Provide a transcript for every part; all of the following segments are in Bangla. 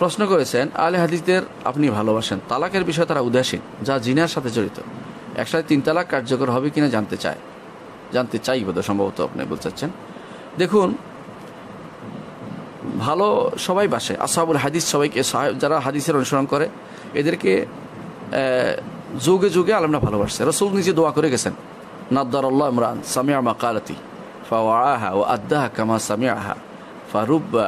প্রশ্ন করেছেন, আহলে হাদিসদের আপনি ভালোবাসেন, তালাকের বিষয়ে তারা উদাসীন, যা জিনার সাথে জড়িত। একসাথে 3 তালাক কার্যকর হবে কিনা জানতে চাই বোধহয়, সম্ভবত আপনি বলতে চাচ্ছেন। দেখুন, ভালো সবাই বাসে, আসহাবুল হাদিস সবাইকে, যারা হাদিসের অনুসরণ করে এদেরকে যুগে যুগে আলেমরা ভালোবাসছে। রাসূল নিজে দোয়া করে গেছেন, নাদ্দারাল্লাহু ইমরান সামিআ মাকালাতি ফাওয়াআহা ওয়া আদ্দাহা কামা সামিআহা ফারুব্বা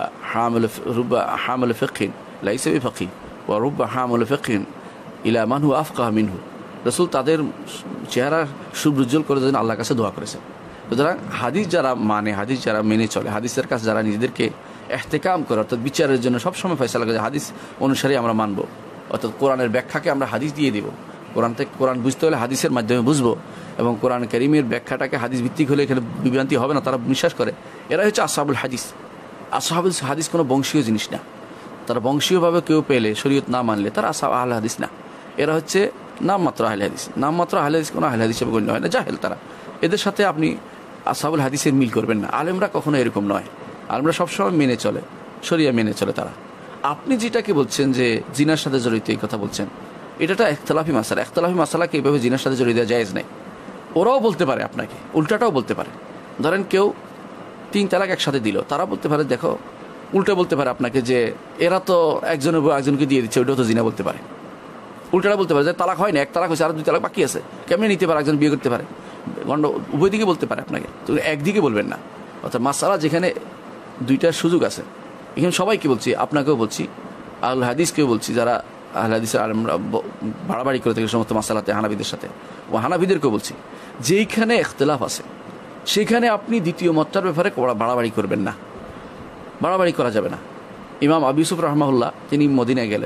হামিল ফিকহিন লাইসা বিফাকিহ ওয়া রুব্বা হামিল ফিকহিন ইলা মান হুয়া আফকাহ মিনহু। রাসূল তাদের চেহারা সুব্রুজ্জ্বল করে দেন, আল্লাহর কাছে দোয়া করেছেন। সুতরাং হাদিস যারা মানে, হাদিস যারা মেনে চলে, হাদিসের কাছে যারা নিজেদেরকে ইহতিকাম করে, অর্থাৎ বিচারের জন্য সবসময় ফয়সালা করে হাদিস অনুসারে আমরা মানব, অর্থাৎ কোরআনের ব্যাখ্যাকে আমরা হাদিস দিয়ে দেব। কোরআন বুঝতে হলে হাদিসের মাধ্যমে বুঝবো, এবং কোরআন কারীমের ব্যাখ্যাটাকে হাদিস ভিত্তিক হলে এখানে বিভ্রান্তি হবে না, তারা বিশ্বাস করে। এরা হচ্ছে আসহাবুল হাদিস। আসহাবুল হাদিস কোনো বংশীয় জিনিস না, তারা বংশীয়ভাবে কেউ পেলে, শরীয়ত না মানলে তারা আহলে হাদিস না। এরা হচ্ছে নামমাত্র আহলে হাদিস। নামমাত্র আহলে হাদিস কোনো আহলে হাদিস হিসেবে গণ্য হয় না, জাহেল তারা। এদের সাথে আপনি আসহাবুল হাদিসের মিল করবেন না। আলেমরা কখনো এরকম নয়, আলেমরা সবসময় মেনে চলে, শরিয়া মেনে চলে তারা। আপনি যেটাকে বলছেন যে জিনার সাথে জড়িত, এই কথা বলছেন, এটা ইখতিলাফি মাসালা। ইখতিলাফি মাসালাকে এইভাবে জিনার সাথে জড়িয়ে দেওয়া জায়েজ নেই। ওরাও বলতে পারে আপনাকে, উল্টাটাও বলতে পারে। ধরেন কেউ 3 তালাক একসাথে দিল, তারা বলতে পারে, দেখো, উল্টা বলতে পারে আপনাকে যে এরা তো একজনকে দিয়ে দিচ্ছে, ওইটাও তো জিনা বলতে পারে। উল্টাটা বলতে পারে যে তালাক হয় না, 1 তালাক হয়েছে, আর 2 তালাক বাকি আছে, কেমনি নিতে পারে, একজন বিয়ে করতে পারে, উভয় দিকে বলতে পারে আপনাকে, তো একদিকে বলবেন না। অর্থাৎ মাসালা যেখানে 2টার সুযোগ আছে, এখানে সবাইকে বলছি, আপনাকেও বলছি, আহলে হাদিসকেও বলছি, যারা আহলে হাদিসের আলেমরা বাড়াবাড়ি করে থাকে সমস্ত মাসালাতে হানাফিদের সাথে, ও হানাফিদেরকেও বলছি, যেইখানে ইখতিলাফ আছে সেখানে আপনি দ্বিতীয় মতটার ব্যাপারে বাড়াবাড়ি করবেন না, বাড়াবাড়ি করা যাবে না। ইমাম আবু ইউসুফ রাহমাহুল্লাহ তিনি মদিনায় গেলেন,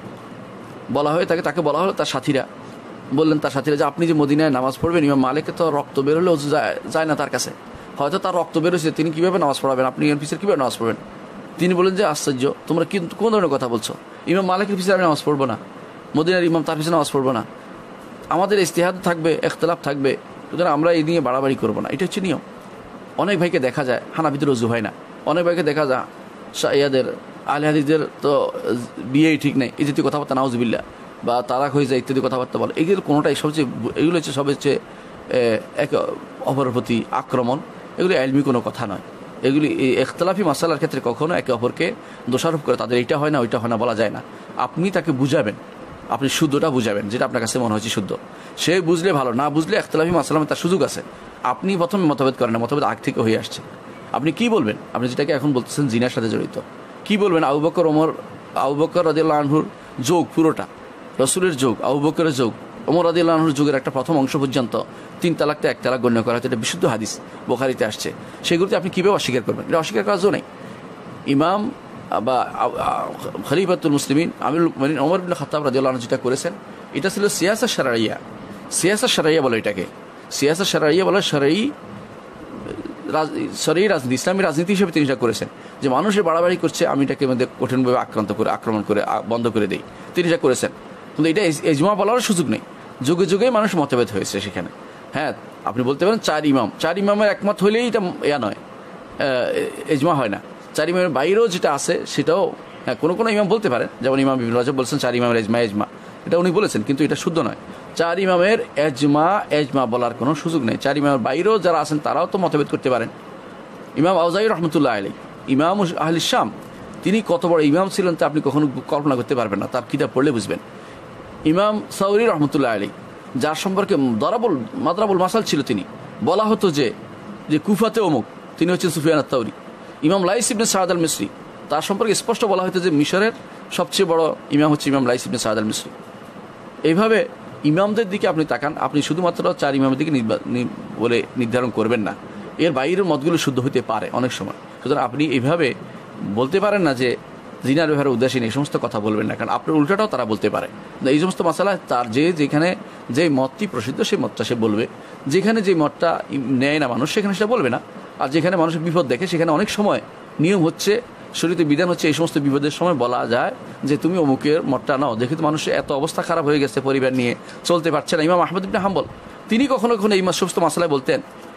বলা হয় তাকে বলা হলো, তার সাথীরা বললেন, তার সাথীরা যে আপনি যে মদিনায় নামাজ পড়বেন, ইমাম মালিককে তো রক্ত বের হলেও যায় না তার কাছে, হয়তো তার রক্ত বেরোচ্ছে, তিনি কীভাবে নামাজ পড়াবেন, আপনি ইমাম পিছের কীভাবে নামাজ পড়বেন? তিনি বলেন যে আশ্চর্য, তোমরা কিন্তু কোন ধরনের কথা বলছো, ইমাম মালিকের পিছনে আমি নামাজ পড়বো না, মদিনার ইমাম তার পিছনে নামাজ পড়বো না, আমাদের ইজতিহাদ থাকবে, ইখতিলাফ থাকবে, সুতরাং আমরা এই নিয়ে বাড়াবাড়ি করবো না। এটা হচ্ছে নিয়ম। অনেক ভাইকে দেখা যায়, হানাফিদের রজু হয় না, অনেক ভাইকে দেখা যায় ইয়াদের আহলে হাদিসদের তো বিয়েই ঠিক নেই, এই জাতীয় কথাবার্তা, নাউজুবিল্লাহ, বা তালাক হয়ে যায় ইত্যাদি কথাবার্তা বলে। এগুলো কোনোটাই এগুলো হচ্ছে সবচেয়ে একে অপরের প্রতি আক্রমণ, এগুলি ইলমি কোনো কথা নয়। এগুলি এই ইখতিলাফি মাসালার ক্ষেত্রে কখনো একে অপরকে দোষারোপ করে তাদের এইটা হয় না ওইটা হয় না বলা যায় না। আপনি তাকে বুঝাবেন, আপনি শুদ্ধটা বুঝাবেন, যেটা আপনার কাছে মনে হচ্ছে শুদ্ধ, সে বুঝলে ভালো, না বুঝলে ইখতিলাফি মাসালামে তার সুযোগ আছে। আপনি প্রথমে মতভেদ করেন না, মতভেদ আগ থেকে হয়ে আসছে। আপনি কি বলবেন? আপনি যেটাকে এখন বলতেছেন জিনার সাথে জড়িত, কি বলবেন? আবু বকর রাদিয়াল্লাহু আনহুর যোগ, পুরোটা রাসূলের যোগ, আবু বকরের যোগ, ওমর রাদিয়াল্লাহু আনহুর যুগের একটা প্রথম অংশ পর্যন্ত 3 তালাকটা 1 তালাক গণ্য করা হচ্ছে, এটা বিশুদ্ধ হাদিস, বুখারীতে আসছে। সেগুলোতে আপনি কীভাবে অস্বীকার করবেন? এটা অস্বীকার করার জো নেই। ইমাম বা খলিফাতুল মুসলিমিন আমিরুল মুমিনিন ওমর ইবনে খাত্তাব রাদিয়াল্লাহু আনহু যেটা করেছেন, এটা ছিল সিয়াসা শারঈয়া। সিয়াসা শারঈয়া বলে এটাকে, সিয়াসা শারঈয়া বলে শরঈ রাজনীতি, ইসলামী রাজনীতি হিসেবে তিনি এটা করেছেন, যে মানুষের বাড়াবাড়ি করছে, আমি এটাকে মধ্যে কঠিনভাবে আক্রমণ করে বন্ধ করে দিই, তিনি এটা করেছেন। কিন্তু এটা ইজমা বলার সুযোগ নেই, যুগে যুগে মানুষ মতভেদ হয়েছে সেখানে। হ্যাঁ, আপনি বলতে পারেন 4 ইমামের একমত হইলেই এটা নয়, ইজমা হয় না। 4 ইমামের বাইরেও যেটা আছে সেটাও, হ্যাঁ, কোনো ইমাম বলতে পারেন, যেমন ইমাম ইবনে রাজব বলছেন 4 ইমামের এজমা, এটা উনি বলেছেন, কিন্তু এটা শুদ্ধ নয়। 4 ইমামের এজমা বলার কোনো সুযোগ নেই। 4 ইমামের বাইরেও যারা আছেন তারাও তো মতভেদ করতে পারেন। ইমাম আউজাঈ রহমতুল্লাহ আলাইহি, ইমাম আহলে শাম, তিনি কত বড় ইমাম ছিলেন তা আপনি কখনো কল্পনা করতে পারবেন না, তার কিতাব পড়লে বুঝবেন। ইমাম সাউরি রহমতুল্লাহ আলাইহি, যার সম্পর্কে মাদরাবুল মাসাল ছিল, তিনি বলা হতো যে কুফাতে অমুক, তিনি হচ্ছেন সুফিয়ান আত-তাওরি। ইমাম লাইস ইবনে সাদ আল মিসরি, তার সম্পর্কে স্পষ্ট বলা হতো যে মিশরের সবচেয়ে বড় ইমাম হচ্ছে ইমাম লাইস ইবনে সাদ আল মিসরি। এইভাবে ইমামদের দিকে আপনি তাকান, আপনি শুধুমাত্র 4 ইমামের দিকে বলে নির্ধারণ করবেন না, এর বাইরের মতগুলো শুদ্ধ হতে পারে অনেক সময়। সুতরাং আপনি এইভাবে বলতে পারেন না যে জিনার ব্যাপারে উদাসীন, এই সমস্ত কথা বলবেন না, কারণ আপনার উল্টাটাও তারা বলতে পারে। এই সমস্ত মাসালা তার যেখানে যে মতটি প্রসিদ্ধ সেই মতটা সে বলবে, যেখানে যে মতটা নেয় না মানুষ সেখানে সেটা বলবে না। আর যেখানে মানুষের বিপদ দেখে সেখানে অনেক সময় নিয়ম হচ্ছে, শরীয়তে বিধান হচ্ছে, এই সমস্ত বিপদের সময় বলা যায় যে তুমি অমুকের মতটা নাও, দেখে তো মানুষের এত অবস্থা খারাপ হয়ে গেছে, পরিবার নিয়ে চলতে পারছে না। ইমাম আহমদ ইবনে হাম্বল তিনি কখনো কখনো এই সমস্ত মাসালায় বলতেন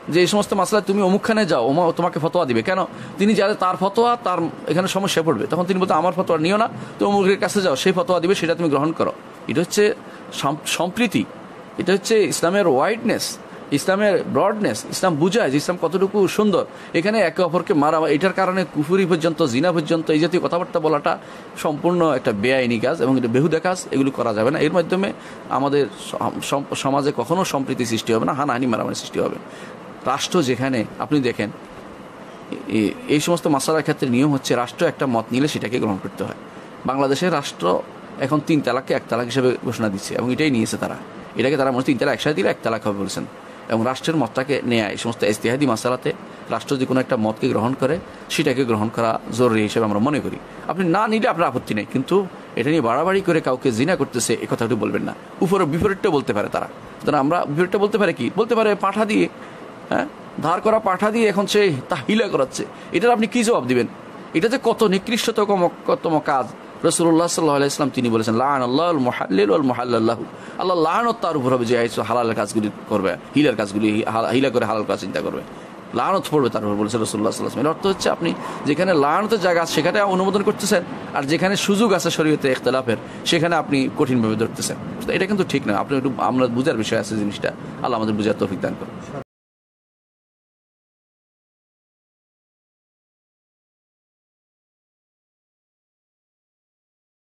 যে এই সমস্ত মাসলা তুমি অমুকখানে যাও, তোমাকে ফতোয়া দিবে। কেন? তিনি যাতে তার ফতোয়া তার এখানে সমস্যা পড়বে, তখন তিনি বলতে আমার ফতোয়া নিও না, তো অমুকের কাছে যাও, সেই ফতোয়া দিবে, সেটা তুমি গ্রহণ করো। এটা হচ্ছে সম্প্রীতি, এটা হচ্ছে ইসলামের ওয়াইডনেস, ইসলামের ব্রডনেস। ইসলাম বুঝায় যে ইসলাম কতটুকু সুন্দর। এখানে একে অপরকে মারা, এটার কারণে কুফুরি পর্যন্ত, জিনা পর্যন্ত, এই জাতীয় কথাবার্তা বলাটা সম্পূর্ণ একটা বেআইনি কাজ এবং এটা বেহুদা কাজ। এগুলো করা যাবে না। এর মাধ্যমে আমাদের সমাজে কখনো সম্প্রীতি সৃষ্টি হবে না, হানাহানি মারামারি সৃষ্টি হবে। রাষ্ট্র যেখানে আপনি দেখেন এই সমস্ত মাসালার ক্ষেত্রে নিয়ম হচ্ছে রাষ্ট্র একটা মত নিলে সেটাকে গ্রহণ করতে হয়। বাংলাদেশের রাষ্ট্র এখন 3 তালাককে 1 তালাক হিসেবে ঘোষণা দিচ্ছে এবং এটাই নিয়েছে তারা। এটাকে তারা মনে 3 তালাক একসাথে দিলে 1 তালাক হবে বলেছেন। এবং রাষ্ট্রের মতটাকে নেয়া, এই সমস্ত ইজতিহাদি মাসালাতে রাষ্ট্র যে কোনো একটা মতকে গ্রহণ করে সেটাকে গ্রহণ করা জরুরি হিসেবে আমরা মনে করি। আপনি না নিলে আপনার আপত্তি নেই, কিন্তু এটা নিয়ে বাড়াবাড়ি করে কাউকে জিনা করতেছে এই কথাটি বলবেন না। উপরে বিপরীতটা বলতে পারে তারা। সুতরাং আমরা বিপরীতটা বলতে পারে কি? বলতে পারে পাঠা দিয়ে, হ্যাঁ, ধার করা পাঠা দিয়ে এখন সে তা হিলা করাচ্ছে। এটার আপনি কি জবাব দিবেন? এটা যে কত নিকৃষ্টতম কাজ। রাসূলুল্লাহ সাল্লাল্লাহু আলাইহি ওয়াসাল্লাম তিনি বলেছেন, লাআনাল্লাহুল মুহাল্লিল ওয়াল মুহাল্লাল্লাহু, আল্লাহ লানত তার উপর হবে যে হালালের কাজগুলি করবে, হিলার কাজগুলি হিলা করে হালাল কাজ চিন্তা করবে, লানত পড়বে তার উপর বলেছেন রাসূলুল্লাহ সাল্লাল্লাহু আলাইহি ওয়াসাল্লাম। এর অর্থ হচ্ছে আপনি যেখানে লানতের জায়গা আছে সেখানে অনুমোদন করতেছেন, আর যেখানে সুযোগ আছে শরীয়তে ইখতিলাফের সেখানে আপনি কঠিনভাবে ধরতেছেন। এটা কিন্তু ঠিক না। আপনি একটু, আমরা বুঝার বিষয় আছে জিনিসটা। আল্লাহ আমাদের বুঝার তৌফিক দান করুন।